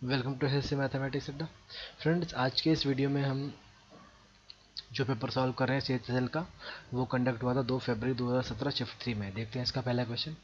Welcome to SSC mathematics Adda. Friends, आज के इस वीडियो में हम जो पेपर सॉल्व कर रहे हैं सीएचएसएल का, वो कंडक्ट हुआ था 2 फरवरी 2017 शिफ्ट 3 में। देखते हैं इसका पहला क्वेश्चन।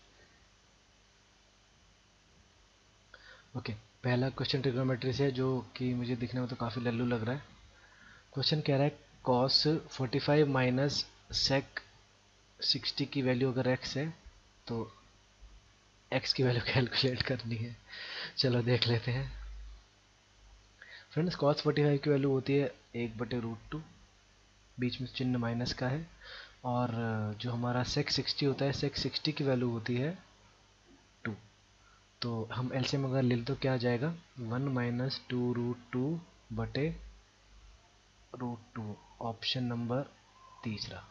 ओके, पहला क्वेश्चन ट्रिग्नोमेट्री से है, जो कि मुझे दिखने में तो काफ़ी लल्लू लग रहा है। क्वेश्चन कह रहा है कॉस 45 माइनस सेक 60 की वैल्यू अगर एक्स है तो एक्स की वैल्यू कैलकुलेट करनी है। चलो देख लेते हैं। फ्रेंड्स, कॉस 45 की वैल्यू होती है 1/√2, बीच में चिन्ह माइनस का है। और जो हमारा सेक 60 होता है, सेक 60 की वैल्यू होती है 2। तो हम एलसीएम अगर ले तो क्या आ जाएगा, 1 माइनस 2√2 बटे √2। ऑप्शन नंबर तीसरा।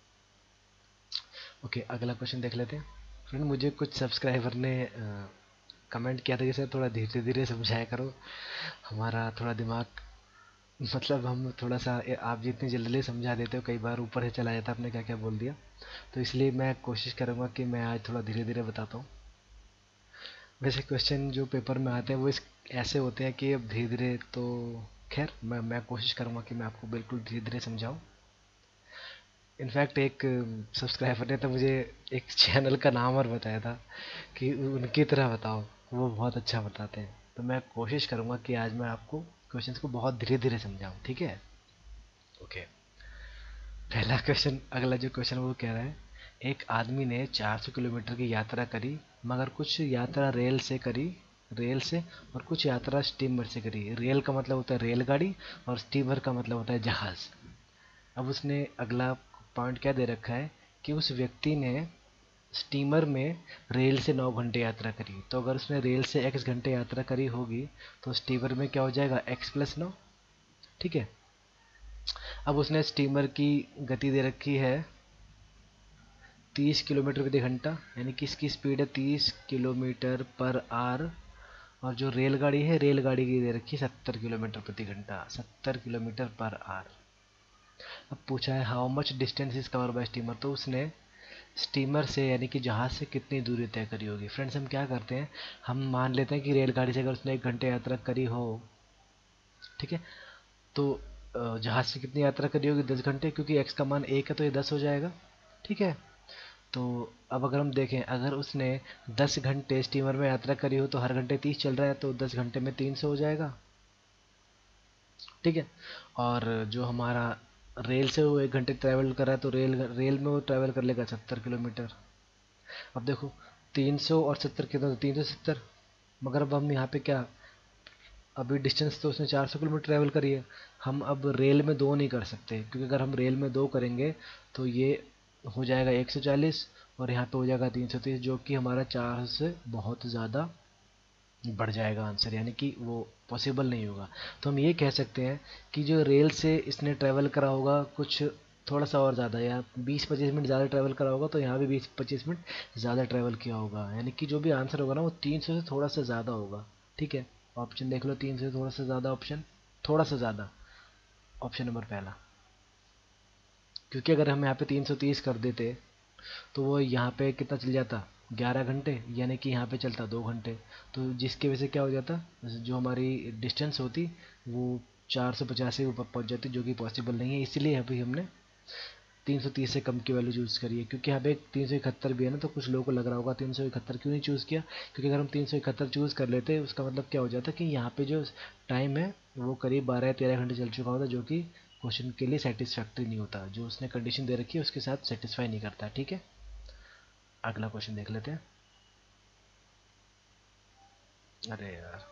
ओके, अगला क्वेश्चन देख लेते हैं। फ्रेंड, मुझे कुछ सब्सक्राइबर ने कमेंट किया था कि सर थोड़ा धीरे धीरे समझाया करो, हमारा थोड़ा दिमाग, मतलब हम थोड़ा सा आप जितनी जल्दी समझा देते हो कई बार ऊपर से चला जाता है, आपने क्या क्या बोल दिया। तो इसलिए मैं कोशिश करूँगा कि मैं आज थोड़ा धीरे धीरे बताता हूँ। वैसे क्वेश्चन जो पेपर में आते हैं वो ऐसे होते हैं कि अब धीरे धीरे, तो खैर मैं कोशिश करूँगा कि मैं आपको बिल्कुल धीरे धीरे समझाऊँ। इनफैक्ट एक सब्सक्राइबर ने तो मुझे एक चैनल का नाम और बताया था कि उनकी तरह बताओ, वो बहुत अच्छा बताते हैं। तो मैं कोशिश करूँगा कि आज मैं आपको क्वेश्चंस को बहुत धीरे धीरे समझाऊँ, ठीक है। ओके, पहला क्वेश्चन, अगला जो क्वेश्चन वो कह रहा है एक आदमी ने 400 किलोमीटर की यात्रा करी, मगर कुछ यात्रा रेल से करी, रेल से, और कुछ यात्रा स्टीमर से करी। रेल का मतलब होता है रेलगाड़ी, और स्टीमर का मतलब होता है जहाज। अब उसने अगला पॉइंट क्या दे रखा है कि उस व्यक्ति ने स्टीमर में रेल से 9 घंटे यात्रा करी। तो अगर उसने रेल से x घंटे यात्रा करी होगी तो स्टीमर में क्या हो जाएगा, x+9। ठीक है। अब उसने स्टीमर की गति दे रखी है 30 किलोमीटर प्रति घंटा, यानी कि इसकी स्पीड है 30 किलोमीटर पर आवर। और जो रेलगाड़ी है, रेलगाड़ी की दे रखी है 70 किलोमीटर प्रति घंटा, 70 किलोमीटर पर आवर। अब पूछा है how much distance is cover by steamer. तो उसने स्टीमर से, यानी कि जहाज से कितनी दूरी तय करी होगी। फ्रेंड्स, हम क्या करते हैं, हम मान लेते हैं कि रेलगाड़ी से अगर उसने 1 घंटे यात्रा करी हो, ठीक है, तो जहाज से कितनी यात्रा करी होगी, 10 घंटे, क्योंकि एक्स का मान 1 है तो ये 10 हो जाएगा। ठीक है। तो अब अगर हम देखें, अगर उसने 10 घंटे स्टीमर में यात्रा करी हो तो हर घंटे 30 चल रहा है, तो 10 घंटे में 300 हो जाएगा। ठीक है। और जो हमारा रेल से वो 1 घंटे ट्रैवल कर रहा है, तो रेल रेल में वो ट्रैवल कर लेगा 70 किलोमीटर। अब देखो, 300 और 70 कितना, तो 370। मगर अब हम यहाँ पे क्या, अभी डिस्टेंस तो उसने 400 किलोमीटर ट्रैवल करी है, हम अब रेल में 2 नहीं कर सकते, क्योंकि अगर हम रेल में 2 करेंगे तो ये हो जाएगा 140, और यहाँ पे हो जाएगा 330, जो कि हमारा 400 से बहुत ज़्यादा बढ़ जाएगा आंसर, यानी कि वो पॉसिबल नहीं होगा। तो हम ये कह सकते हैं कि जो रेल से इसने ट्रैवल करा होगा कुछ थोड़ा सा और ज़्यादा, या 20-25 मिनट ज़्यादा ट्रैवल करा होगा, तो यहाँ भी 20-25 मिनट ज़्यादा ट्रैवल किया होगा, यानी कि जो भी आंसर होगा ना वो 300 से थोड़ा सा ज़्यादा होगा। ठीक है। ऑप्शन देख लो, 300 से थोड़ा सा ज़्यादा, ऑप्शन थोड़ा सा ज़्यादा, ऑप्शन नंबर पहला। क्योंकि अगर हम यहाँ पे 330 कर देते तो वो यहाँ पे कितना चल जाता, 11 घंटे, यानी कि यहाँ पे चलता 2 घंटे। तो जिसकी वजह से क्या हो जाता, जो हमारी डिस्टेंस होती वो 450 से ऊपर पहुँच जाती, जो कि पॉसिबल नहीं है। इसीलिए अभी हमने 330 से कम की वैल्यू चूज़ करी है। क्योंकि यहाँ पे 371 भी है ना, तो कुछ लोगों को लग रहा होगा 371 क्यों नहीं चूज़ किया। क्योंकि अगर हम 371 चूज़ कर लेते, उसका मतलब क्या हो जाता कि यहाँ पे जो टाइम है वो करीब 12 या 13 घंटे चल चुका होता, जो कि क्वेश्चन के लिए सेटिस्फैक्ट्री नहीं होता, जो उसने कंडीशन दे रखी है उसके साथ सेटिस्फाई नहीं करता। ठीक है। अगला क्वेश्चन देख लेते हैं। अरे यार,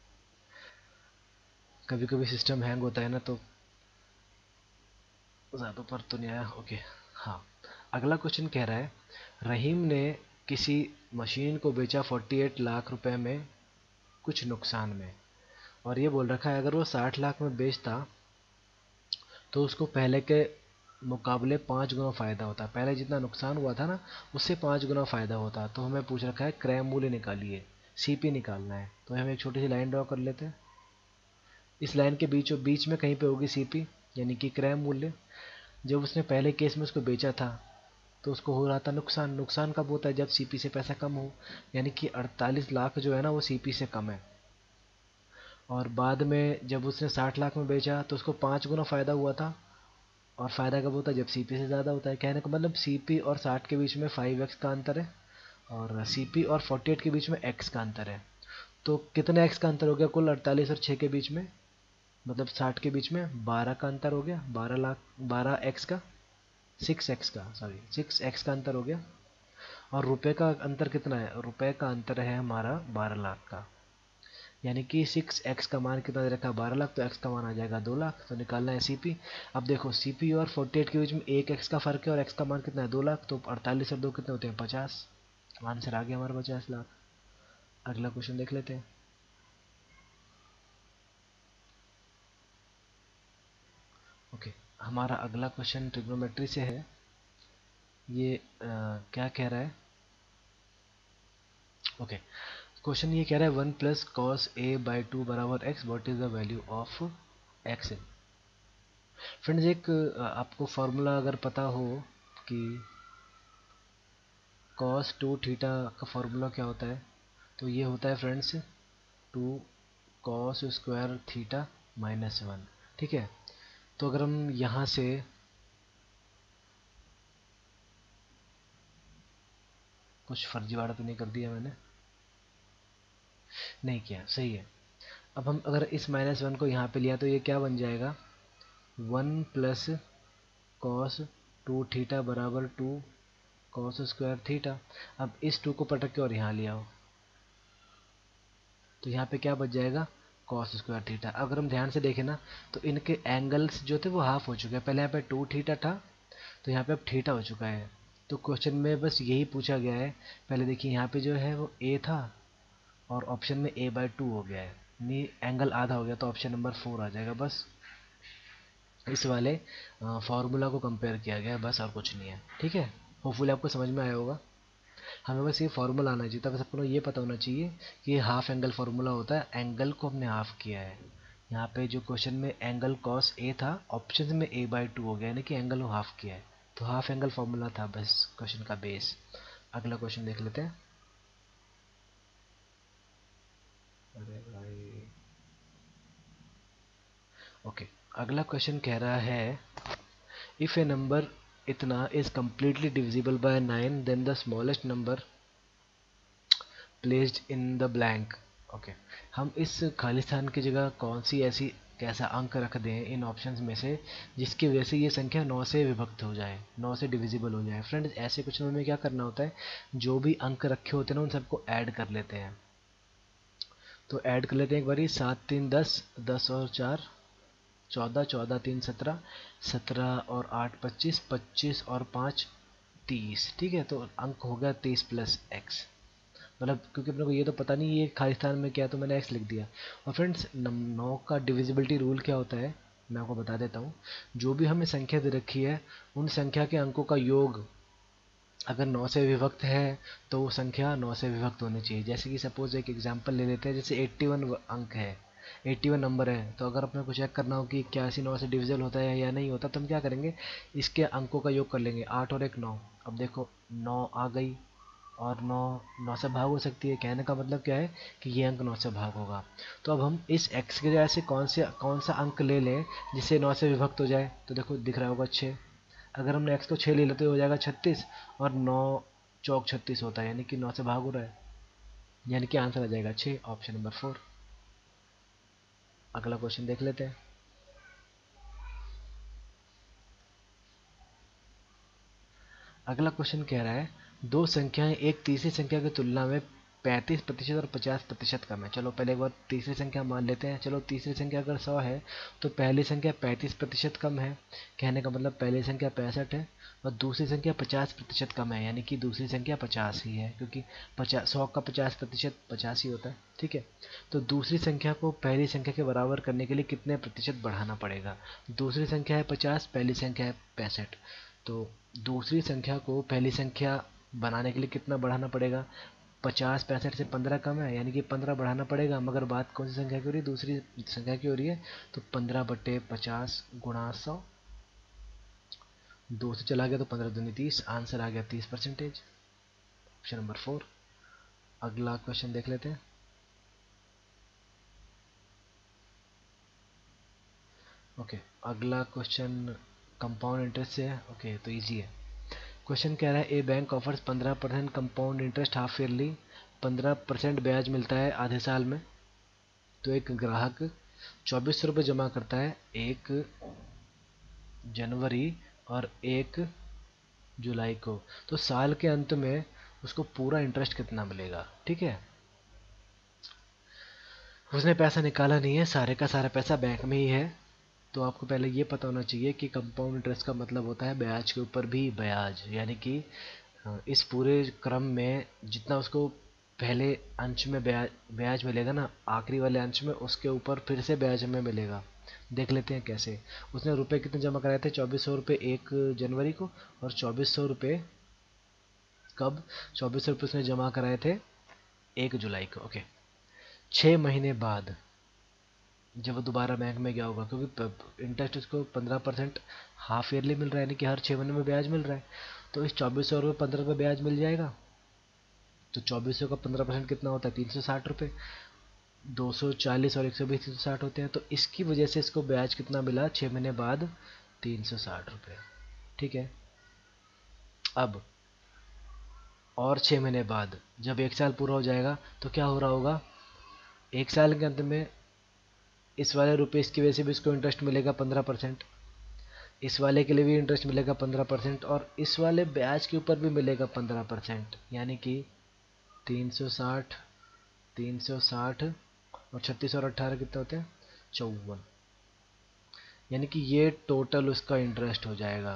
कभी कभी सिस्टम हैंग होता है ना, तो ज़्यादा पर तो नहीं आया। ओके। हाँ, अगला क्वेश्चन कह रहा है रहीम ने किसी मशीन को बेचा 48 लाख रुपए में कुछ नुकसान में। और ये बोल रखा है अगर वो 60 लाख में बेचता तो उसको पहले के मुकाबले 5 गुना फ़ायदा होता। पहले जितना नुकसान हुआ था ना, उससे 5 गुना फ़ायदा होता। तो हमें पूछ रखा है क्रय मूल्य निकालिए, सीपी निकालना है। तो हम एक छोटी सी लाइन ड्रॉ कर लेते हैं। इस लाइन के बीचों बीच में कहीं पे होगी सीपी, यानी कि क्रय मूल्य। जब उसने पहले केस में उसको बेचा था तो उसको हो रहा था नुकसान। नुकसान कब होता है, जब सीपी से पैसा कम हो, यानी कि 48 लाख जो है ना वो सीपी से कम है। और बाद में जब उसने 60 लाख में बेचा तो उसको 5 गुना फ़ायदा हुआ था। और फ़ायदा कब होता है? जब सीपी से ज़्यादा होता है। कहने का मतलब सीपी और 60 के बीच में 5x का अंतर है, और सीपी और 48 के बीच में x का अंतर है। तो कितने x का अंतर हो गया कुल? 48 और 6 के बीच में, मतलब 60 के बीच में 12 का अंतर हो गया। 12x का 6x का, सॉरी 6x का अंतर हो गया। और रुपए का अंतर कितना है? रुपए का अंतर है हमारा 12 लाख का। यानी कि 6x का मान कितना दे रखा है? 12 लाख। तो x का मान आ जाएगा 2 लाख। तो निकालना है सीपी। अब देखो सीपी और 48 के बीच में 1x का फर्क है और x का मान कितना है? 2 लाख। तो 48 और 2 कितने होते हैं? 50। आंसर आ गया हमारा 50 लाख। अगला क्वेश्चन देख लेते हैं। ओके, हमारा अगला क्वेश्चन ट्रिग्नोमेट्री से है। ये क्या कह रहा है? ओके, क्वेश्चन ये कह रहा है 1 प्लस कॉस ए बाई 2 बराबर x, what is the value of x in. Friends एक आपको फार्मूला अगर पता हो कि कॉस 2 थीटा का फार्मूला क्या होता है, तो ये होता है friends 2 cos square theta minus 1। ठीक है, तो अगर हम यहाँ से कुछ फर्जीवाड़ा तो नहीं कर दिया मैंने? नहीं किया, सही है। अब हम अगर इस -1 को यहाँ पे लिया तो ये क्या बन जाएगा? 1 प्लस कॉस 2 थीटा बराबर 2 कॉस स्क्वायर थीटा। अब इस 2 को पटक के और यहाँ ले आओ तो यहाँ पे क्या बच जाएगा? Cos square theta. अगर हम ध्यान से देखें ना तो इनके एंगल्स जो थे वो हाफ हो चुके हैं। पहले यहाँ पे 2 थीटा था, तो यहाँ पे अब थीटा हो चुका है। तो क्वेश्चन में बस यही पूछा गया है। पहले देखिए यहाँ पे जो है वो ए था और ऑप्शन में a/2 हो गया है, यानी एंगल आधा हो गया, तो ऑप्शन नंबर 4 आ जाएगा। बस इस वाले फार्मूला को कंपेयर किया गया है, बस और कुछ नहीं है। ठीक है, होपफुली आपको समझ में आया होगा। हमें बस ये फार्मूला आना चाहिए था, बस आपको ये पता होना चाहिए कि ये हाफ एंगल फार्मूला होता है। एंगल को हमने हाफ किया है। यहाँ पे जो क्वेश्चन में एंगल कॉस ए था, ऑप्शन में a/2 हो गया, यानी कि एंगल को हाफ किया है। तो हाफ एंगल फार्मूला था बस क्वेश्चन का बेस। अगला क्वेश्चन देख लेते हैं। अरे भाई, ओके, अगला क्वेश्चन कह रहा है इफ ए नंबर इतना is completely divisible by 9 then the smallest number placed in the blank। Okay, हम इस खाली स्थान की जगह कौन सी ऐसी कैसा अंक रख दें इन ऑप्शंस में से जिसकी वजह से ये संख्या 9 से विभक्त हो जाए, 9 से डिविजिबल हो जाए। फ्रेंड्स ऐसे क्वेश्चन में क्या करना होता है, जो भी अंक रखे होते हैं ना उन सबको ऐड कर लेते हैं। तो ऐड कर लेते हैं एक बारी। 7 3 10, 10 और 4 14, 14 3 17, 17 और 8 25, 25 और 5 30। ठीक है, तो अंक हो गया 30 प्लस एक्स। मतलब क्योंकि अपने को ये तो पता नहीं ये खाली स्थान में क्या है, तो मैंने एक्स लिख दिया। और फ्रेंड्स 9 का डिविजिबिलिटी रूल क्या होता है मैं आपको बता देता हूँ। जो भी हमें संख्या दे रखी है उन संख्या के अंकों का योग अगर 9 से विभक्त है तो वो संख्या 9 से विभक्त होनी चाहिए। जैसे कि सपोज एक एग्जांपल ले लेते हैं, जैसे 81 अंक है, 81 नंबर है, तो अगर अपने को चेक करना हो कि 81 9 से डिविजिबल होता है या नहीं होता, तो हम क्या करेंगे, इसके अंकों का योग कर लेंगे। 8 और 1 9। अब देखो 9 आ गई और 9 9 से भाग हो सकती है। कहने का मतलब क्या है कि ये अंक 9 से भाग होगा। तो अब हम इस x की जगह से कौन सा अंक ले लें जिससे 9 से विभक्त हो जाए। तो देखो दिख रहा होगा 6। अगर हमने x को 6 ले लेते तो हो जाएगा 36, और 9 चौक 36 होता है, यानी कि 9 से भाग हो रहा है, यानी कि आंसर आ जाएगा 6, ऑप्शन नंबर 4। अगला क्वेश्चन देख लेते हैं। अगला क्वेश्चन कह रहा है दो संख्याएं एक तीसरी संख्या की तुलना में 35% और 50% कम है। चलो पहले एक बार तीसरी संख्या मान लेते हैं। चलो तीसरी संख्या अगर 100 है तो पहली संख्या 35% कम है। कहने का मतलब पहली संख्या 65 है और दूसरी संख्या 50% कम है, यानी कि दूसरी संख्या 50 ही है, क्योंकि 100 का 50% 50 ही होता है। ठीक है, तो दूसरी संख्या को पहली संख्या के बराबर करने के लिए कितने प्रतिशत बढ़ाना पड़ेगा। दूसरी संख्या है 50, पहली संख्या है 65। तो दूसरी संख्या को पहली संख्या बनाने के लिए कितना बढ़ाना पड़ेगा? 50 65 से 15 कम है, यानी कि 15 बढ़ाना पड़ेगा। मगर बात कौन सी संख्या की हो रही है? दूसरी संख्या की हो रही है। तो 15/50 गुणा 100, 2 से चला गया तो 15 दूनी 30, आंसर आ गया 30%, ऑप्शन नंबर 4। अगला क्वेश्चन देख लेते हैं। ओके, अगला क्वेश्चन कंपाउंड इंटरेस्ट से है। ओके, तो इजी है। क्वेश्चन कह रहा है a bank offers 15% compound interest half yearly, 15% ब्याज मिलता है आधे साल में। तो एक ग्राहक 2400 रुपये जमा करता है 1 जनवरी और 1 जुलाई को, तो साल के अंत में उसको पूरा इंटरेस्ट कितना मिलेगा। ठीक है, उसने पैसा निकाला नहीं है, सारे का सारा पैसा बैंक में ही है। तो आपको पहले ये पता होना चाहिए कि कंपाउंड इंटरेस्ट का मतलब होता है ब्याज के ऊपर भी ब्याज, यानी कि इस पूरे क्रम में जितना उसको पहले अंश में ब्याज ब्याज मिलेगा ना, आखिरी वाले अंश में उसके ऊपर फिर से ब्याज हमें मिलेगा। देख लेते हैं कैसे। उसने रुपए कितने जमा कराए थे, 2400 रुपये 1 जनवरी को, और 2400 रुपये कब, 2400 रुपये उसने जमा कराए थे 1 जुलाई को। ओके, 6 महीने बाद जब वो दोबारा बैंक में गया होगा, क्योंकि इंटरेस्ट उसको 15% हाफ ईयरली मिल रहा है, यानी कि हर 6 महीने में ब्याज मिल रहा है। तो इस 2400 रुपये 15 रुपये ब्याज मिल जाएगा। तो 2400 का 15% कितना होता है, 360 रुपये। 240 और 120 360 होते हैं, तो इसकी वजह से इसको ब्याज कितना मिला 6 महीने बाद, 360 रुपये। ठीक है, अब और 6 महीने बाद जब 1 साल पूरा हो जाएगा तो क्या हो रहा होगा, 1 साल के अंत में इस वाले रुपये की वजह से भी इसको इंटरेस्ट मिलेगा 15%, इस वाले के लिए भी इंटरेस्ट मिलेगा 15%, और इस वाले ब्याज के ऊपर भी मिलेगा 15%, यानी कि 360, 360 और 36 और 18 कितने होते हैं, 54। यानी कि ये टोटल उसका इंटरेस्ट हो जाएगा।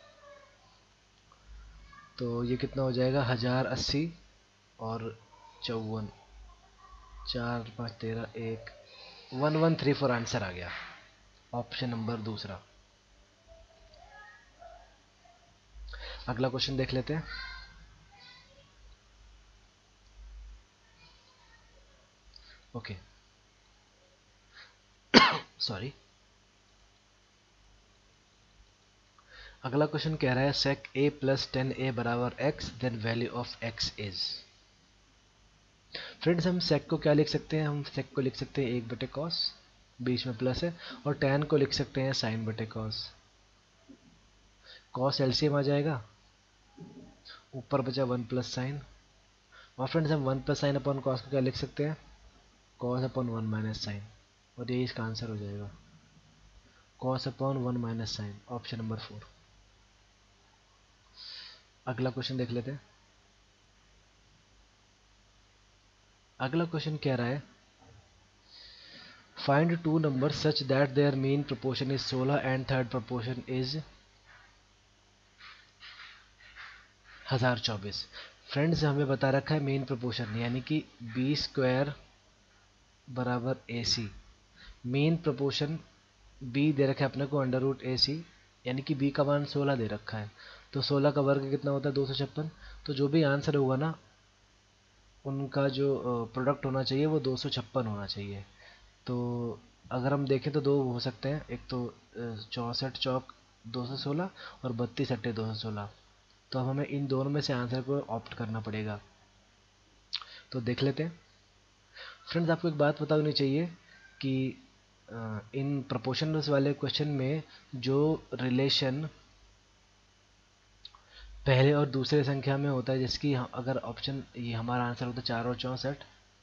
तो ये कितना हो जाएगा, 1080 और 54, 4 5 13 1, 1134 आंसर आ गया, ऑप्शन नंबर दूसरा। अगला क्वेश्चन देख लेते हैं। Okay, sorry. अगला क्वेश्चन कह रहा है सेक ए प्लस 10a बराबर x, then value of x is. Friends, हम सेक को क्या लिख सकते हैं, हम सेक को लिख सकते हैं 1/cos, बीच में प्लस है, और tan को लिख सकते हैं sin/cos। cos एलसीएम आ जाएगा, ऊपर बचा 1 प्लस साइन, और फ्रेंड्स हम 1 प्लस साइन अपॉन कॉस को क्या लिख सकते हैं, कॉस अपॉन 1 माइनस साइन, और यही इसका आंसर हो जाएगा, cos upon 1 minus sine, option number 4। अगला क्वेश्चन देख लेते हैं। अगला क्वेश्चन कह रहा है find two number such that their mean proportion is 16 and third proportion is 1024। Friends, हमें बता रखा है मेन प्रोपोर्शन, यानी कि बी स्क्वायर बराबर a c. Mean proportion b दे रखा है अपने को √AC, यानी कि बी का मान 16 दे रखा है। तो 16 का वर्ग कितना होता है, 256। तो जो भी आंसर होगा ना, उनका जो प्रोडक्ट होना चाहिए वो 256 होना चाहिए। तो अगर हम देखें तो दो हो सकते हैं, एक तो 64 चौक 216 और 32 अट्टे 216। तो अब हमें इन दोनों में से आंसर को ऑप्ट करना पड़ेगा। तो देख लेते हैं। फ्रेंड्स, आपको एक बात पता होनी चाहिए कि इन प्रोपोर्शनल्स वाले क्वेश्चन में जो रिलेशन पहले और दूसरे संख्या में होता है, जिसकी अगर ऑप्शन ये हमारा आंसर होता है 4 और 64,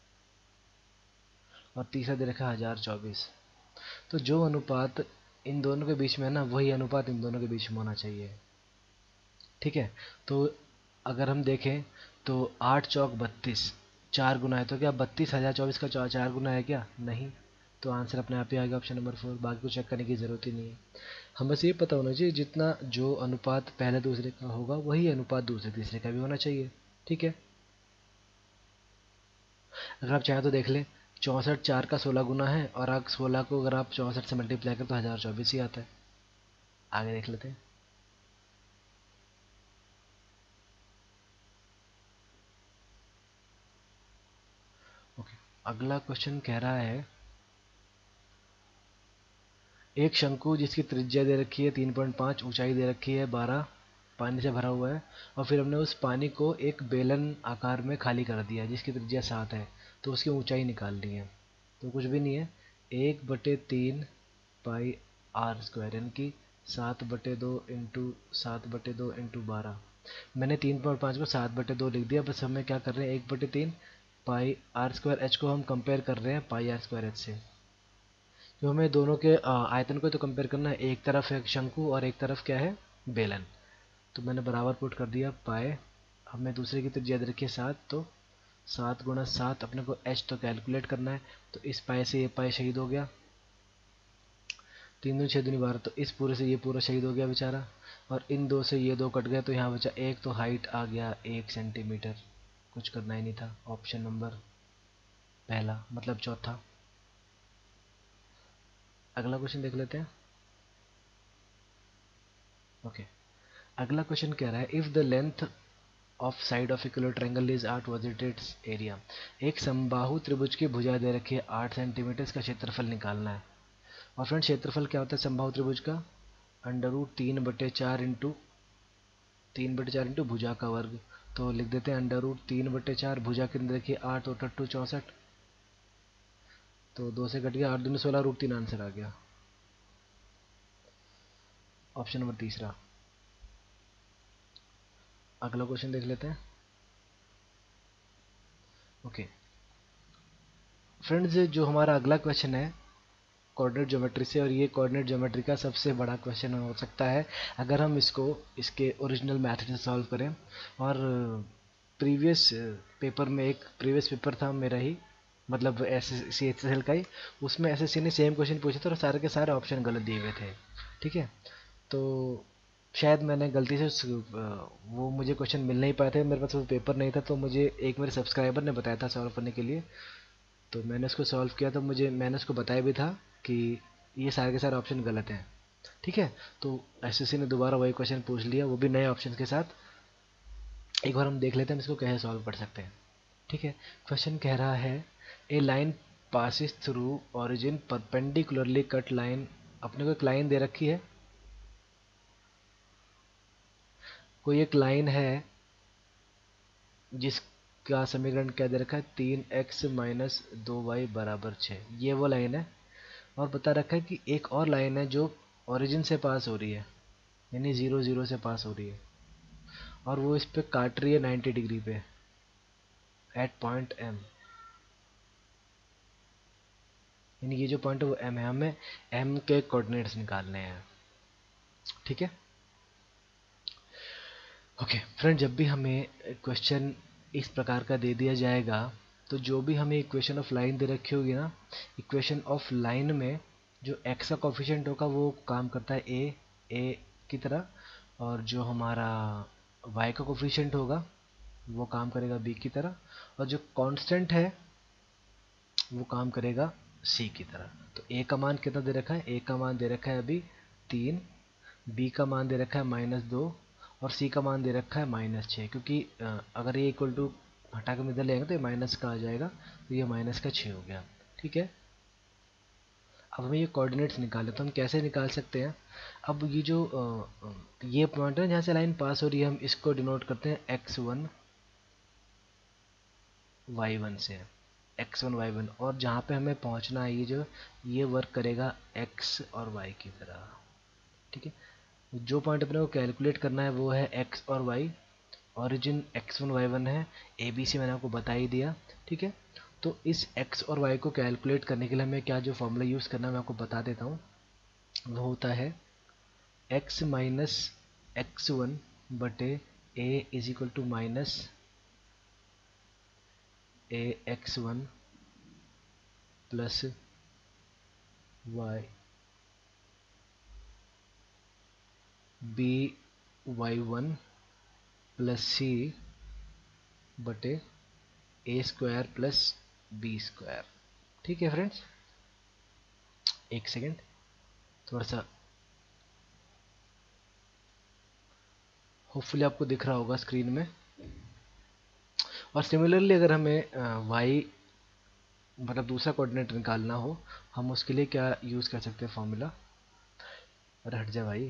और तीसरा दे रखा है 1024, तो जो अनुपात इन दोनों के बीच में है ना, वही अनुपात इन दोनों के बीच में होना चाहिए। ठीक है, तो अगर हम देखें तो 8 चौक 32, 4 गुना है, तो क्या 32 1024 का 4 गुना है क्या, नहीं। तो आंसर अपने आप ही आ गया, ऑप्शन नंबर 4। बाकी को चेक करने की ज़रूरत ही नहीं है। हम बस ये पता होना चाहिए जितना जो अनुपात पहले दूसरे का होगा वही अनुपात दूसरे तीसरे का भी होना चाहिए। ठीक है, अगर आप चाहें तो देख लें, 64 4 का 16 गुना है, और आप 16 को अगर आप 64 से मल्टीप्लाई करें तो 1024 ही आता है। आगे देख लेते हैं। ओके, अगला क्वेश्चन कह रहा है एक शंकु जिसकी त्रिज्या दे रखी है 3.5, ऊंचाई दे रखी है 12, पानी से भरा हुआ है, और फिर हमने उस पानी को एक बेलन आकार में खाली कर दिया जिसकी त्रिज्या 7 है, तो उसकी ऊंचाई निकालनी है। तो कुछ भी नहीं है, 1/3 पाई आर स्क्वायर, यानी कि 7/2 मैंने 3.5 को 7/2 लिख दिया। बस हमें क्या कर रहे हैं, 1/3 पाई आर स्क्वायर एच को हम कंपेयर कर रहे हैं पाई आर स्क्वायर एच से। तो हमें दोनों के आयतन को तो कंपेयर करना है, एक तरफ है शंकु और एक तरफ क्या है, बेलन। तो मैंने बराबर पुट कर दिया पाए, हमें दूसरे की त्रिज्या याद रखिए 7, तो 7 × 7 अपने को एच तो कैलकुलेट करना है। तो इस पाए से ये पाए शहीद हो गया, 3×6=12, तो इस पूरे से ये पूरा शहीद हो गया बेचारा, और इन दो से ये दो कट गए, तो यहाँ बचा एक, तो हाइट आ गया 1 सेंटीमीटर। कुछ करना ही नहीं था, ऑप्शन नंबर पहला मतलब चौथा। अगला क्वेश्चन देख लेते हैं। ओके, अगला क्वेश्चन कह रहा है if the length of side of equal triangle is 8, what is its area. एक समबाहु त्रिभुज की भुजा दे रखी है 8 सेंटीमीटर, इसका क्षेत्रफल निकालना है। और फ्रेंड क्षेत्रफल क्या होता है समबाहु त्रिभुज का, √3/4 इंटू भुजा का वर्ग। तो लिख देते हैं √3/4, भुजा के अंदर देखिए 8 और 8 64, तो 2 से कट गया, 8×2 = 16, √3 आंसर आ गया, ऑप्शन नंबर तीसरा। अगला क्वेश्चन देख लेते हैं। ओके फ्रेंड्स, जो हमारा अगला क्वेश्चन है कोऑर्डिनेट ज्योमेट्री से, और ये कोऑर्डिनेट ज्योमेट्री का सबसे बड़ा क्वेश्चन हो सकता है अगर हम इसको इसके ओरिजिनल मैथड से सॉल्व करें। और प्रीवियस पेपर में, एक प्रीवियस पेपर था मेरा ही, मतलब SSC CHSL का ही, उसमें SSC ने सेम क्वेश्चन पूछे थे और सारे के सारे ऑप्शन गलत दिए हुए थे। ठीक है, तो शायद मैंने गलती से वो मुझे क्वेश्चन मिल नहीं पाए थे, मेरे पास वो पेपर नहीं था, तो मुझे एक मेरे सब्सक्राइबर ने बताया था सॉल्व करने के लिए, तो मैंने उसको सॉल्व किया। तो मैंने उसको बताया भी था कि ये सारे के सारे ऑप्शन गलत हैं। ठीक है, तो SSC ने दोबारा वही क्वेश्चन पूछ लिया, वो भी नए ऑप्शन के साथ। एक बार हम देख लेते हैं हम इसको कैसे सॉल्व कर सकते हैं। ठीक है, क्वेश्चन कह रहा है a line passes through origin perpendicularly cut line. अपने को एक लाइन दे रखी है, कोई एक लाइन है जिसका समीकरण क्या दे रखा है, 3x - 2y = 6, ये वो लाइन है। और बता रखा है कि एक और लाइन है जो ओरिजिन से पास हो रही है, यानी 0 0 से पास हो रही है, और वो इस पे काट रही है 90 डिग्री पे एट पॉइंट M। यानी ये जो पॉइंट है वो M है, हमें M के कोऑर्डिनेट्स निकालने हैं। ठीक है, ओके फ्रेंड, जब भी हमें क्वेश्चन इस प्रकार का दे दिया जाएगा, तो जो भी हमें इक्वेशन ऑफ लाइन दे रखी होगी ना, इक्वेशन ऑफ लाइन में जो x का कोफिशिएंट होगा वो काम करता है a की तरह, और जो हमारा y का कोफिशिएंट होगा वो काम करेगा b की तरह, और जो कांस्टेंट है वो काम करेगा c की तरह। तो a का मान कितना दे रखा है, a का मान दे रखा है अभी 3, b का मान दे रखा है -2, और c का मान दे रखा है -6, क्योंकि अगर ये इक्वल टू हटा के इधर ले आएंगे तो ये माइनस का आ जाएगा, तो ये -6 हो गया। ठीक है, अब हमें ये कोऑर्डिनेट्स निकाले, तो हम कैसे निकाल सकते हैं। अब ये जो ये पॉइंट है जहाँ से लाइन पास हो रही है, हम इसको डिनोट करते हैं x1 y1 से, x1 y1, और जहाँ पे हमें पहुँचना है ये वर्क करेगा x और y की तरह। ठीक है, जो पॉइंट अपने को कैलकुलेट करना है वो है x और y, ओरिजिन x1 y1 है, ABC मैंने आपको बता ही दिया। ठीक है, तो इस x और y को कैलकुलेट करने के लिए हमें क्या जो फॉर्मूला यूज़ करना है मैं आपको बता देता हूँ। वो होता है x - x1 बटे a = -ax1 plus y by1 plus c बटे a² प्लस b²। ठीक है फ्रेंड्स, एक सेकेंड, थोड़ा सा होपफुली आपको दिख रहा होगा स्क्रीन में। और सिमिलरली अगर हमें y मतलब दूसरा कोऑर्डिनेट निकालना हो, हम उसके लिए क्या यूज़ कर सकते हैं फॉर्मूला। अरे हट जा भाई,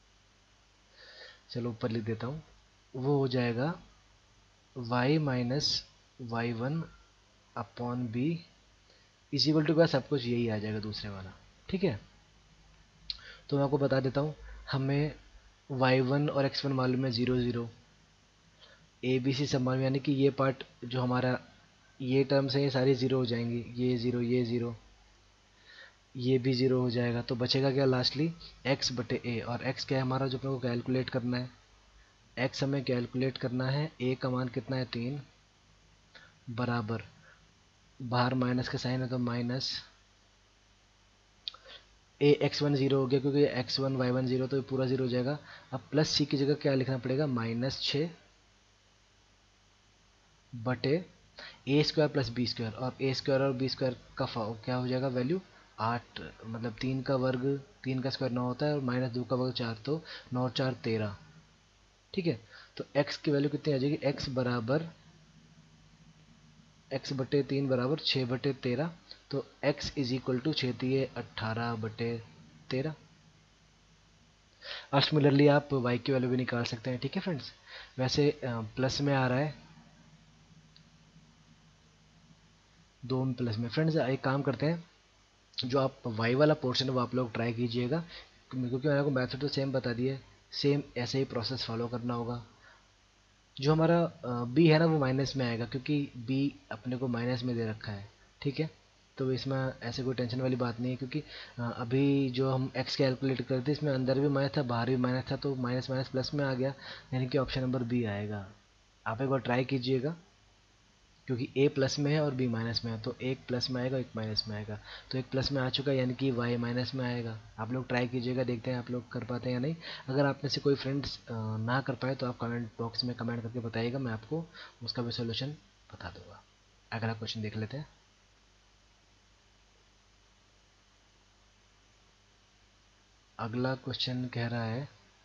चलो ऊपर लिख देता हूँ, वो हो जाएगा y - y1 upon b equal to का सब कुछ यही आ जाएगा दूसरे वाला। ठीक है, तो मैं आपको बता देता हूँ, हमें y1 और x1 मालूम है 0 0, ए बी सी सब मालूम, यानी कि ये पार्ट जो हमारा ये टर्म्स है ये सारी ज़ीरो हो जाएंगी, ये ज़ीरो ये ज़ीरो ये भी ज़ीरो हो जाएगा। तो बचेगा क्या लास्टली, x बटे ए, और x क्या है हमारा जो अपने को कैलकुलेट करना है, x हमें कैलकुलेट करना है, a का मान कितना है 3, बराबर बाहर माइनस का साइन है तो माइनस ए x1 ज़ीरो हो गया क्योंकि x1 y1 ज़ीरो, तो ये पूरा ज़ीरो हो जाएगा। अब प्लस सी की जगह क्या लिखना पड़ेगा, -6 बटे a square plus b square, और ए स्क्वायर और बी स्क्वायर का क्या हो जाएगा वैल्यू 8, मतलब 3 का वर्ग, 3 का स्क्वायर 9 होता है, और -2 का वर्ग 4, तो 9 और 4 13। ठीक है, तो x की वैल्यू कितनी आ जाएगी, x बराबर x बटे 3 बराबर 6 बटे 13, तो x इज इक्वल टू 6 दिए 18 बटे 13। और सिमिलरली आप y की वैल्यू भी निकाल सकते हैं। ठीक है फ्रेंड्स, वैसे प्लस में आ रहा है, दो में प्लस में। फ्रेंड्स एक काम करते हैं, जो आप y वाला पोर्शन है वो आप लोग ट्राई कीजिएगा, क्योंकि मैंने आपको मैथड तो सेम बता दिए, सेम ऐसे ही प्रोसेस फॉलो करना होगा। जो हमारा b है ना वो माइनस में आएगा, क्योंकि b अपने को माइनस में दे रखा है। ठीक है, तो इसमें ऐसे कोई टेंशन वाली बात नहीं है, क्योंकि अभी जो हम x कैलकुलेट करते इसमें अंदर भी माइनस था बाहर भी माइनस था, तो माइनस माइनस प्लस में आ गया, यानी कि ऑप्शन नंबर बी आएगा। आप एक बार ट्राई कीजिएगा, क्योंकि a प्लस में है और b माइनस में है, तो एक प्लस में आएगा एक माइनस में आएगा, तो एक प्लस में आ चुका है, यानी कि y माइनस में आएगा। आप लोग ट्राई कीजिएगा, देखते हैं आप लोग कर पाते हैं या नहीं। अगर आप में से कोई फ्रेंड्स ना कर पाए तो आप कमेंट बॉक्स में कमेंट करके बताइएगा, मैं आपको उसका भी सोल्यूशन बता दूंगा। अगला क्वेश्चन देख लेते हैं। अगला क्वेश्चन कह रहा है,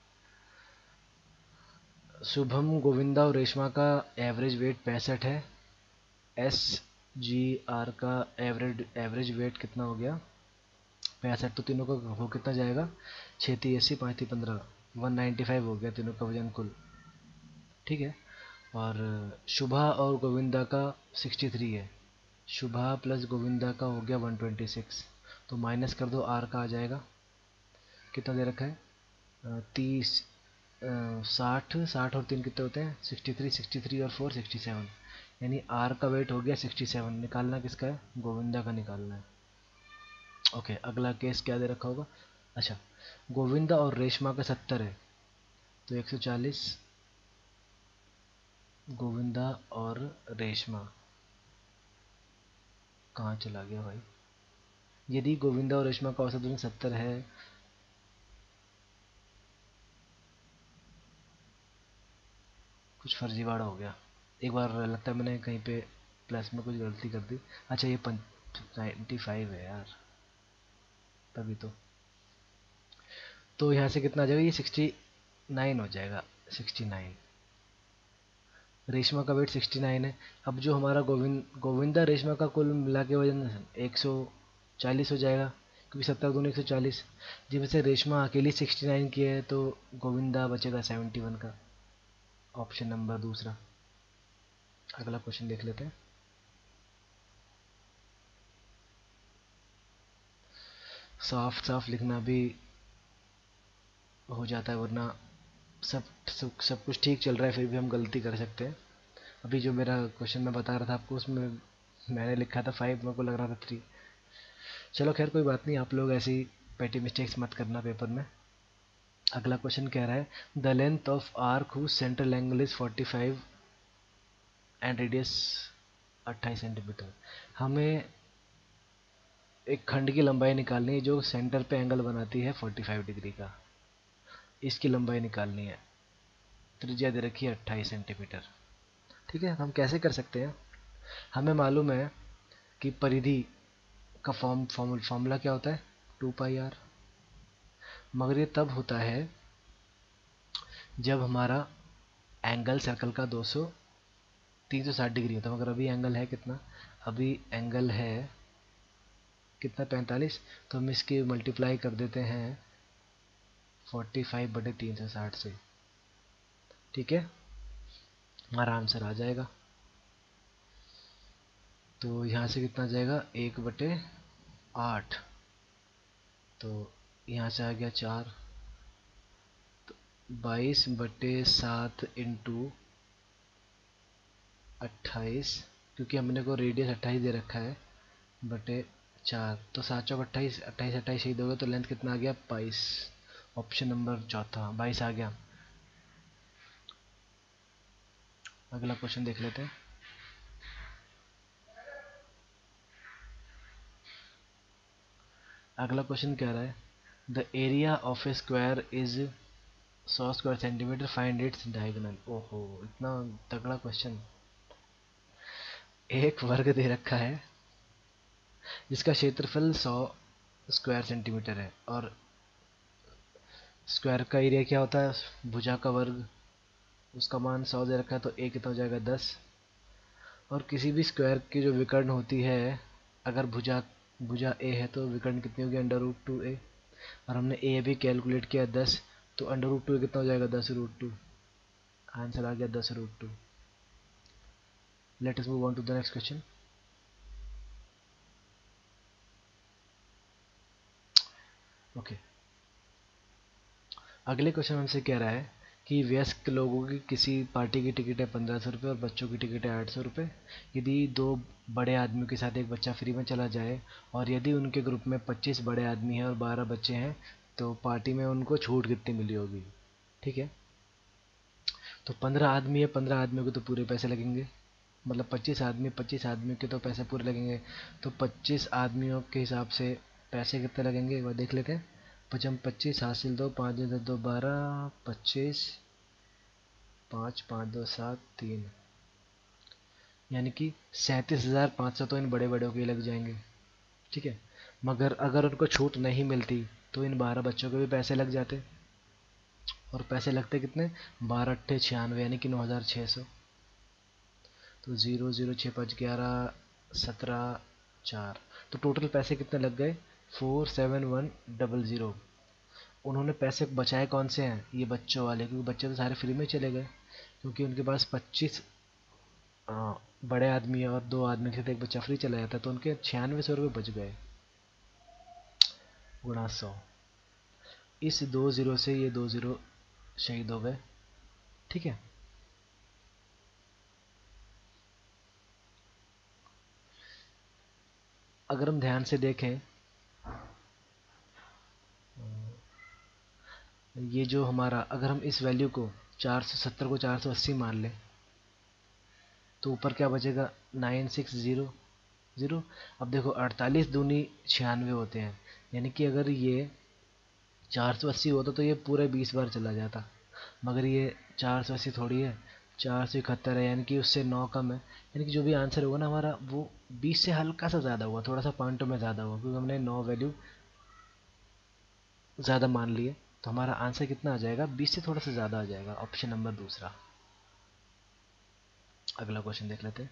शुभम गोविंदा और रेशमा का एवरेज वेट 65 है, एस जी आर का एवरेज एवरेज वेट कितना हो गया 65, तो तीनों का वो कितना जाएगा, 6 × 3 = 80, 5 × 3 = 15, 195 हो गया तीनों का वजन कुल। ठीक है, और शुभा और गोविंदा का 63 है, शुभा प्लस गोविंदा का हो गया 126, तो माइनस कर दो, आर का आ जाएगा कितना दे रखा है 30, 60, 60 और 3 कितने होते हैं 63, 63 और 4 67, यानी आर का वेट हो गया 67। निकालना किसका है, गोविंदा का निकालना है। ओके, अगला केस क्या दे रखा होगा, अच्छा गोविंदा और रेशमा का 70 है, तो 140 गोविंदा और रेशमा, कहाँ चला गया भाई, यदि गोविंदा और रेशमा का औसत वजन 70 है, कुछ फर्जीवाड़ा हो गया, एक बार लगता है मैंने कहीं पे प्लस में कुछ गलती कर दी। अच्छा ये 95 है यार, तभी तो यहाँ से कितना आ जाएगा, ये 69 हो जाएगा, 69। रेशमा का वेट 69 है। अब जो हमारा गोविंदा रेशमा का कुल मिला के वजन 140 हो जाएगा, क्योंकि 70 दूनी 140, जिसमें से रेशमा अकेली 69 की है, तो गोविंदा बचेगा 71 का, ऑप्शन नंबर दूसरा। अगला क्वेश्चन देख लेते हैं। साफ साफ लिखना भी हो जाता है, वरना सब कुछ ठीक चल रहा है फिर भी हम गलती कर सकते हैं। अभी जो मेरा क्वेश्चन मैं बता रहा था आपको, उसमें मैंने लिखा था 5, मेरे को लग रहा था 3। चलो खैर कोई बात नहीं, आप लोग ऐसी पेटी मिस्टेक्स मत करना पेपर में। अगला क्वेश्चन कह रहा है, the length of arc whose central angle is 45 and radius 28 centimetre. हमें एक खंड की लंबाई निकालनी है जो सेंटर पे एंगल बनाती है 45 डिग्री का, इसकी लंबाई निकालनी है, त्रिज्या दे रखी है 28 सेंटीमीटर। ठीक है, हम कैसे कर सकते हैं, हमें मालूम है कि परिधि का फॉर्मूला क्या होता है, 2πr, मगर ये तब होता है जब हमारा एंगल सर्कल का 360 डिग्री होता है, मगर अभी एंगल है कितना, अभी एंगल है कितना 45, तो हम इसकी मल्टीप्लाई कर देते हैं 45/360 से। ठीक है, हमारा आंसर आ जाएगा, तो यहाँ से कितना जाएगा 1/8, तो यहाँ से आ गया 4, 22/7 इंटू 28, क्योंकि हमने को रेडियस 28 दे रखा है, बटे 4, तो 7 चौक 28, 28 28 शहीद हो गए, तो लेंथ कितना आ गया 22। ऑप्शन नंबर चौथा 22 आ गया। अगला क्वेश्चन देख लेते हैं। अगला क्वेश्चन कह रहा है the area of a square is 100 square centimetre, find its diagonal. ओहो, इतना तगड़ा क्वेश्चन। एक वर्ग दे रखा है जिसका क्षेत्रफल 100 स्क्वायर सेंटीमीटर है, और स्क्वायर का एरिया क्या होता है, भुजा का वर्ग, उसका मान 100 दे रखा है, तो ए कितना हो जाएगा 10। और किसी भी स्क्वायर की जो विकर्ण होती है, अगर भुजा भुजा ए है तो विकर्ण कितनी होगी, √2a, और हमने ए भी कैलकुलेट किया 10, तो √2 कितना हो जाएगा 10√2। आंसर आ गया 10√2। Let us move on to the next question. Okay, अगले क्वेश्चन हमसे कह रहा है कि वयस्क लोगों की किसी पार्टी की टिकट है 1500 रुपये और बच्चों की टिकट है 800 रुपये। यदि दो बड़े आदमियों के साथ एक बच्चा फ्री में चला जाए, और यदि उनके ग्रुप में 25 बड़े आदमी हैं और 12 बच्चे हैं, तो पार्टी में उनको छूट कितनी मिली होगी। ठीक है, तो 15 आदमी है, 15 आदमियों को तो पूरे पैसे लगेंगे, मतलब 25 आदमियों के तो पैसे पूरे लगेंगे, तो 25 आदमियों के हिसाब से पैसे कितने लगेंगे एक बार देख लेते हैं। 25 हासिल 2, 5 दो 2 12, 25, 5 5 2 7 3, यानी कि 37,500 तो इन बड़े बड़ों के लग जाएंगे। ठीक है, मगर अगर उनको छूट नहीं मिलती तो इन 12 बच्चों के भी पैसे लग जाते, और पैसे लगते कितने, 12×8 = 96, यानी कि 9,600। तो 0 0 6 5 11 17 4, तो टोटल पैसे कितने लग गए, 47100। उन्होंने पैसे बचाए कौन से हैं, ये बच्चों वाले, क्योंकि बच्चे तो सारे फ्री में चले गए, क्योंकि उनके पास 25 बड़े आदमी है और 2 आदमी के साथ एक बच्चा फ्री चला जाता, तो उनके 9600 रुपये बच गए, गुणा 100। इस 2 जीरो से ये 2 जीरो शहीद हो गए। ठीक है, अगर हम ध्यान से देखें, ये जो हमारा, अगर हम इस वैल्यू को 470 को 480 मान लें, तो ऊपर क्या बचेगा, 9600। अब देखो 48 दूनी 96 होते हैं, यानी कि अगर ये 480 होता तो ये पूरे 20 बार चला जाता, मगर ये 480 थोड़ी है, 471 है, यानी कि उससे 9 कम है, यानी कि जो भी आंसर होगा ना हमारा, वो 20 से हल्का सा ज़्यादा हुआ, थोड़ा सा पॉइंटों में ज़्यादा हुआ, क्योंकि हमने 9 वैल्यू ज़्यादा मान लिए, तो हमारा आंसर कितना आ जाएगा, 20 से थोड़ा सा ज़्यादा आ जाएगा, ऑप्शन नंबर दूसरा। अगला क्वेश्चन देख लेते हैं।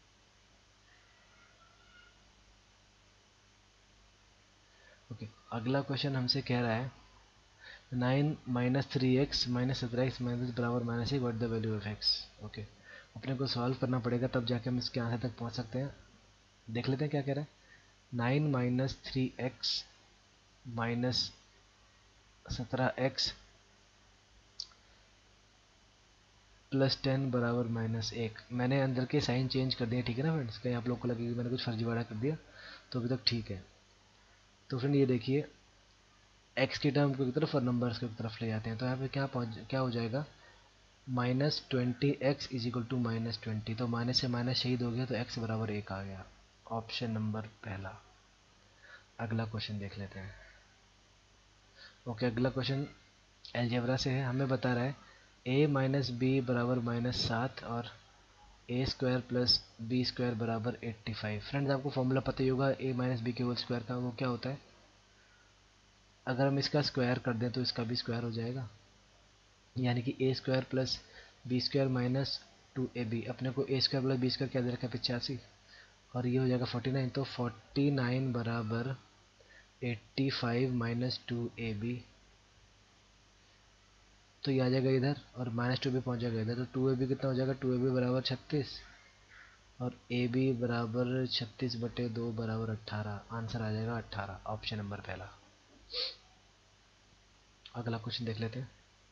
ओके, अगला क्वेश्चन हमसे कह रहा है 9 - 3x - 17x - बराबर -1, what the value of x। Okay, अपने को सॉल्व करना पड़ेगा, तब जाके हम इसके आंसर तक पहुंच सकते हैं। देख लेते हैं क्या कह रहा है। 9 - 3x - 17x +10 बराबर -1। मैंने अंदर के साइन चेंज कर दिए, ठीक है ना फ्रेंड्स, कहीं आप लोग को लगे कि मैंने कुछ फर्जीवाड़ा कर दिया, तो अभी तक ठीक है। तो फ्रेंड ये देखिए, x की टर्म को की तरफ और नंबर्स की तरफ ले जाते हैं, तो यहाँ पे क्या हो जाएगा, -20x = -20, तो माइनस से माइनस शहीद हो गया, तो x बराबर 1 आ गया, ऑप्शन नंबर पहला। अगला क्वेश्चन देख लेते हैं। ओके, अगला क्वेश्चन अलजेब्रा से है, हमें बता रहा है a - b बराबर -7 और a² + b² बराबर 85। फ्रेंड्स, आपको फॉर्मूला पता ही होगा a - b के होल स्क्वायर का, वो क्या होता है, अगर हम इसका स्क्वायर कर दें तो इसका भी स्क्वायर हो जाएगा, यानी कि a² + b² - 2ab। अपने को a² + b² क्या दे रखा है, 85, और ये हो जाएगा 49, तो 49 बराबर 85 - 2ab, तो ये आ जाएगा इधर, और -2 भी पहुंच जाएगा इधर, तो 2ab कितना हो जाएगा, 2ab बराबर 36, और ab बराबर 36/2 बराबर 18। आंसर आ जाएगा 18, ऑप्शन नंबर पहला। अगला क्वेश्चन देख लेते हैं।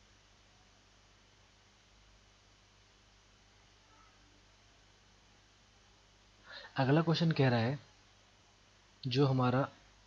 अगला क्वेश्चन कह रहा है जो हमारा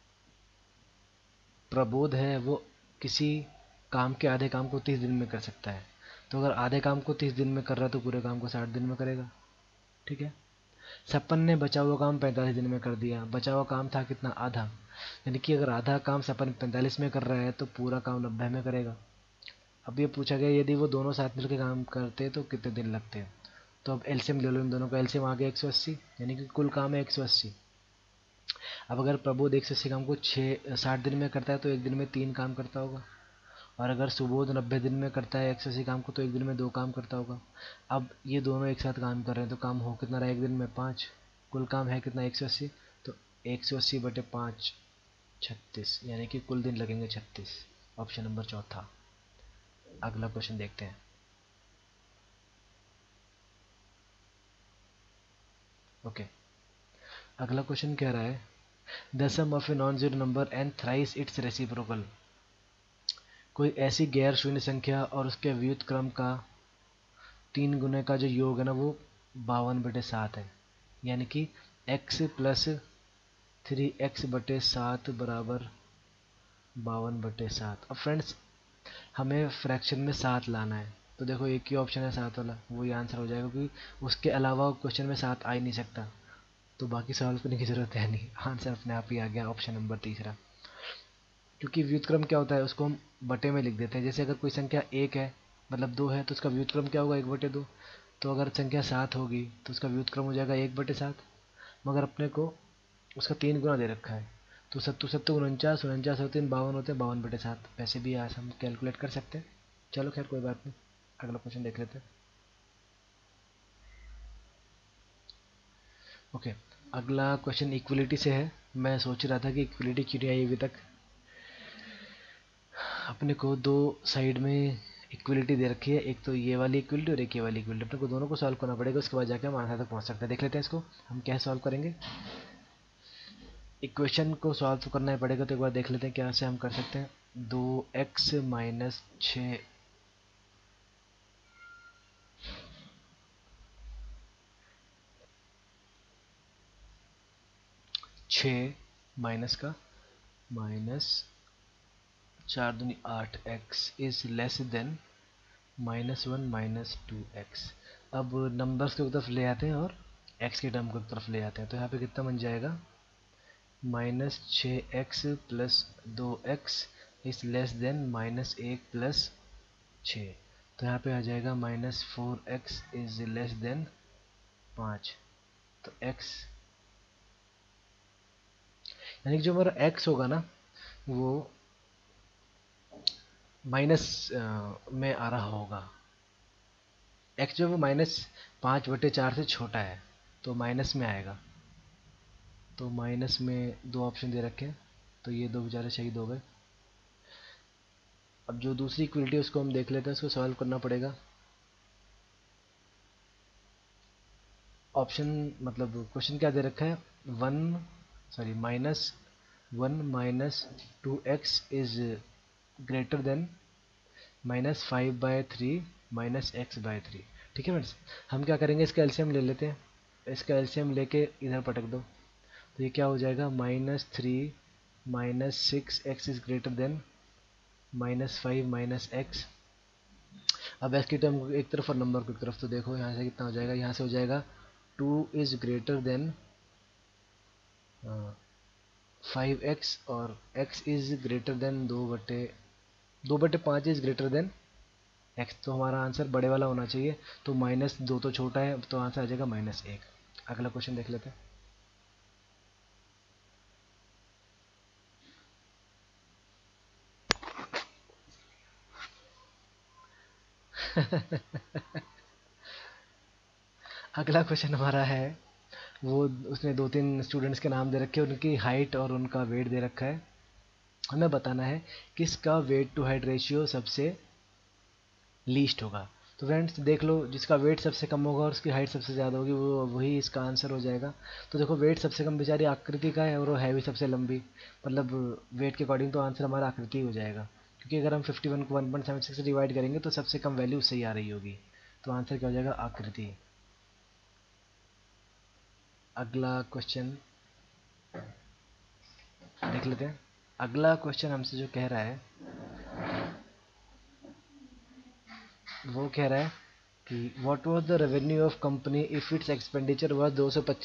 प्रबोध है वो किसी काम के आधे काम को 30 दिन में कर सकता है। तो अगर आधे काम को 30 दिन में कर रहा है तो पूरे काम को 60 दिन में करेगा। ठीक है। सपन ने बचा हुआ काम 45 दिन में कर दिया। बचा हुआ काम था कितना? आधा। यानी कि अगर आधा काम सपन 45 में कर रहा है तो पूरा काम 90 में करेगा। अब ये पूछा गया यदि वो दोनों साथ मिलकर काम करते तो कितने दिन लगते हैं। तो अब एलसीएम ले लो, इन दोनों का एलसीएम आ गया 180, यानी कि कुल काम है 180। अब अगर प्रबोध 180 काम को 60 दिन में करता है तो एक दिन में 3 काम करता होगा। और अगर सुबोध 90 दिन में करता है 180 काम को तो एक दिन में 2 काम करता होगा। अब ये दोनों एक साथ काम कर रहे हैं तो काम हो कितना रहा एक दिन में? 5। कुल काम है कितना? 180। तो 180/5 36, यानी कि कुल दिन लगेंगे 36। ऑप्शन नंबर चौथा। अगला क्वेश्चन देखते हैं। ओके, अगला क्वेश्चन कह रहा है the sum of a non zero number and thrice its reciprocal. कोई ऐसी गैर शून्य संख्या और उसके व्युत्क्रम का 3 गुने का जो योग है ना वो 52/7 है। यानी कि x+3x/7 बराबर 52/7। अब फ्रेंड्स हमें फ्रैक्शन में 7 लाना है। तो देखो एक ही ऑप्शन है 7 वाला, वही आंसर हो जाएगा क्योंकि उसके अलावा क्वेश्चन में 7 आ ही नहीं सकता। तो बाकी सवाल करने की जरूरत है नहीं, आंसर अपने आप ही आ गया ऑप्शन नंबर तीसरा। क्योंकि व्युत्क्रम क्या होता है उसको हम बटे में लिख देते हैं। जैसे अगर कोई संख्या 1 है मतलब 2 है तो उसका व्युत्क्रम क्या होगा? 1/2। तो अगर संख्या 7 होगी तो उसका व्युत्क्रम हो जाएगा 1/7। मगर अपने को उसका 3 गुना दे रखा है। तो सत्तू सत्तू 49, 49 और 3 52 होते हैं, 52/7। वैसे भी आज हम कैलकुलेट कर सकते हैं। चलो खैर कोई बात नहीं, अगला क्वेश्चन देख लेते हैं। ओके, अगला क्वेश्चन इक्वलिटी से है। मैं सोच रहा था कि इक्वलिटी क्यों नहीं आई अभी तक। अपने को दो साइड में इक्वलिटी दे रखी है, एक तो ये वाली इक्वलिटी और एक ये वाली इक्वलिटी। अपने को दोनों को सॉल्व करना पड़ेगा, उसके बाद जाके हम आंसर तक पहुंच सकते हैं। देख लेते हैं इसको हम क्या सॉल्व करेंगे। इक्वेशन को सॉल्व तो करना ही पड़ेगा, तो एक बार देख लेते हैं क्या से हम कर सकते हैं। 2x - 6 माइनस का -4×8 x is less than -1 - 2x। अब नंबर्स की तरफ ले आते हैं और x के टर्म की तरफ ले आते हैं। तो यहाँ पे कितना बन जाएगा? -6x+2x is less than -1+6। तो यहाँ पे आ जाएगा -4x इज लेस देन 5। तो x यानी कि जो हमारा x होगा ना वो माइनस में आ रहा होगा। x जो वो -5/4 से छोटा है तो माइनस में आएगा। तो माइनस में दो ऑप्शन दे रखे हैं तो ये दो बेचारे शहीद हो गए। अब जो दूसरी इक्वलिटी है उसको हम देख लेते हैं, उसको सॉल्व करना पड़ेगा। ऑप्शन मतलब क्वेश्चन क्या दे रखा है? -1 - 2x is greater then -5/3 - x/3। ठीक है फ्रेंड्स, हम क्या करेंगे इसका एलसीएम ले लेते हैं। इसका एलसीएम लेके इधर पटक दो तो ये क्या हो जाएगा? -3 - 6x is greater than -5 - x। अब x की टर्म एक तरफ और नंबर को एक तरफ, तो देखो यहाँ से कितना हो जाएगा? यहाँ से हो जाएगा 2 इज ग्रेटर देन 5x और x is greater than 2/5 is greater than x। तो हमारा आंसर बड़े वाला होना चाहिए। तो -2 तो छोटा है तो आंसर आ जाएगा -1। अगला क्वेश्चन देख लेते हैं। अगला क्वेश्चन हमारा है वो, उसने 2-3 स्टूडेंट्स के नाम दे रखे हैं, उनकी हाइट और उनका वेट दे रखा है। हमें बताना है किसका वेट टू हाइट रेशियो सबसे लीस्ट होगा। तो फ्रेंड्स देख लो, जिसका वेट सबसे कम होगा और उसकी हाइट सबसे ज़्यादा होगी वो वही इसका आंसर हो जाएगा। तो देखो वेट सबसे कम बेचारी आकृति का है और वो है भी सबसे लंबी, मतलब वेट के अकॉर्डिंग तो आंसर हमारा आकृति हो जाएगा। क्योंकि अगर हम 51 को 1.76 से डिवाइड करेंगे तो सबसे कम वैल्यू उससे ही आ रही होगी। तो आंसर क्या हो जाएगा, आकृति। अगला क्वेश्चन देख लेते हैं। अगला क्वेश्चन हमसे जो कह रहा है वो कह रहा है कि what was the revenue of company if its expenditure was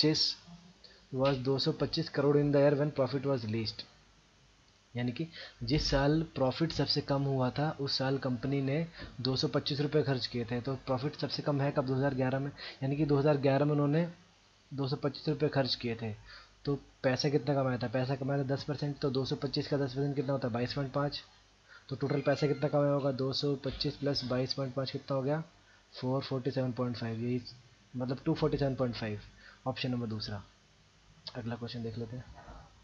225 crore in the year when profit was least. यानी कि जिस साल प्रॉफिट सबसे कम हुआ था उस साल कंपनी ने 225 रुपये खर्च किए थे। तो प्रॉफिट सबसे कम है कब, 2011 में। यानी कि 2011 में उन्होंने 225 रुपये खर्च किए थे। तो पैसा कितना कमाया था, पैसा कमाया था 10%। तो 225 का 10% कितना होता है, 22.5। तो टोटल पैसा कितना कमाया होगा, 225 प्लस 22.5 कितना हो गया, 447.5। यही मतलब 247.5। ऑप्शन नंबर दूसरा। अगला क्वेश्चन देख लेते हैं।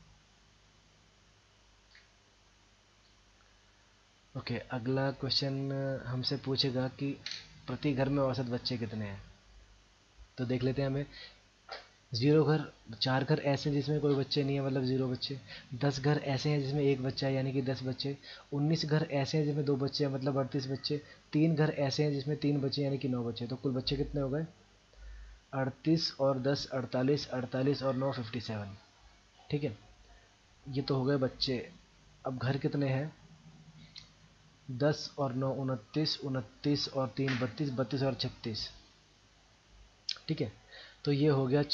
ओके, अगला क्वेश्चन हमसे पूछेगा कि प्रति घर में औसत बच्चे कितने हैं। तो देख लेते हैं हमें। जीरो घर, 4 घर ऐसे हैं जिसमें कोई बच्चे नहीं है, मतलब 0 बच्चे। 10 घर ऐसे हैं जिसमें 1 बच्चा है, यानी कि 10 बच्चे। 19 घर ऐसे हैं जिसमें 2 बच्चे हैं, मतलब 38 बच्चे। 3 घर ऐसे हैं जिसमें 3 बच्चे, यानी कि 9 बच्चे। तो कुल बच्चे कितने हो गए, 38 और 10 48, 48 और 9 57। ठीक है, ये तो हो गए बच्चे। अब घर कितने हैं, 10 और 9 29, 29 और 3 32, 32 और 36। ठीक है, तो ये हो गया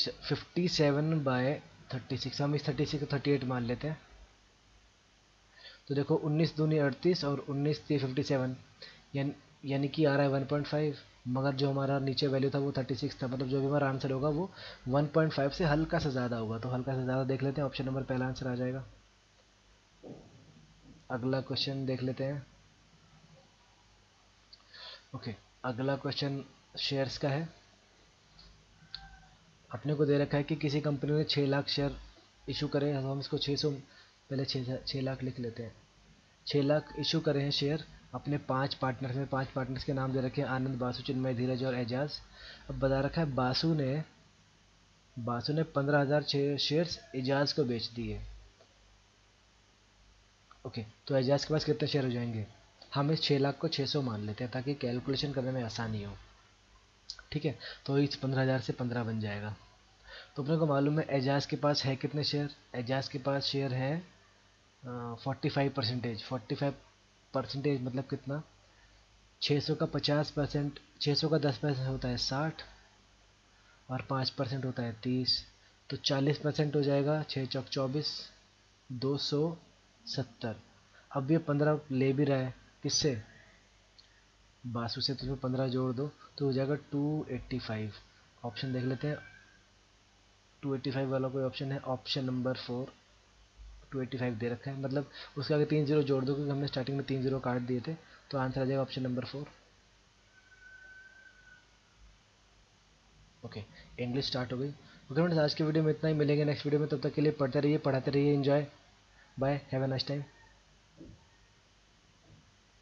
57/36। हम इस 36 को 38 मान लेते हैं। तो देखो 19 दूनी 38 और 19 3 57, यानी कि आ रहा है 1.5। मगर जो हमारा नीचे वैल्यू था वो 36 था, मतलब जो भी हमारा आंसर होगा वो 1.5 से हल्का सा ज़्यादा होगा। तो हल्का सा ज़्यादा देख लेते हैं, ऑप्शन नंबर पहला आंसर आ जाएगा। अगला क्वेश्चन देख लेते हैं। ओके, अगला क्वेश्चन शेयर्स का है। अपने को दे रखा है कि किसी कंपनी ने 6 लाख शेयर इशू करे। तो हम इसको 600, पहले 6 लाख लिख लेते हैं। 6 लाख इशू करे हैं शेयर अपने 5 पार्टनर्स में। 5 पार्टनर्स के नाम दे रखे हैं, आनंद, बासु, चिन्मय, धीरज और एजाज। अब बता रखा है बासु ने 15,000 शेयर्स एजाज को बेच दिए। ओके, तो एजाज के पास कितने शेयर हो जाएंगे। हम इस 6 लाख को 600 मान लेते हैं ताकि कैलकुलेशन करने में आसानी हो। ठीक है, तो इस 15,000 से 15 बन जाएगा। तो अपने को मालूम है एजाज के पास है कितने शेयर, एजाज के पास शेयर है 45%। 45% मतलब कितना, 600 का 50%, 600 का 10% होता है 60 और 5% होता है 30। तो 40% हो जाएगा, 6 चौक 24, 270। अब ये 15 ले भी रहा है किससे, बासु से। तो उसमें 15 जोड़ दो तो हो जाएगा 285। ऑप्शन देख लेते हैं, 285 वाला कोई ऑप्शन है, ऑप्शन नंबर 4। 285 दे रखा है, मतलब उसके आगे 3 जीरो जोड़ दो क्योंकि हमने स्टार्टिंग में 3 जीरो काट दिए थे। तो आंसर आ जाएगा option number 4। Okay, English start हो गई। ओके फ्रेंड्स, आज की वीडियो में इतना ही। मिलेंगे नेक्स्ट वीडियो में, तब तक के लिए पढ़ते रहिए, पढ़ाते रहिए, enjoy. Bye, have a nice time.